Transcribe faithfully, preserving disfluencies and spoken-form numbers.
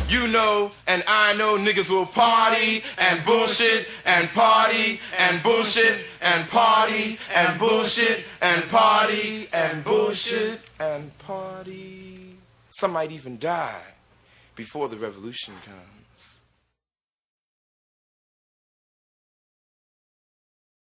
You know, and I know niggas will party and bullshit and party and bullshit and party and bullshit and party and bullshit and party. Some might even die before the revolution comes.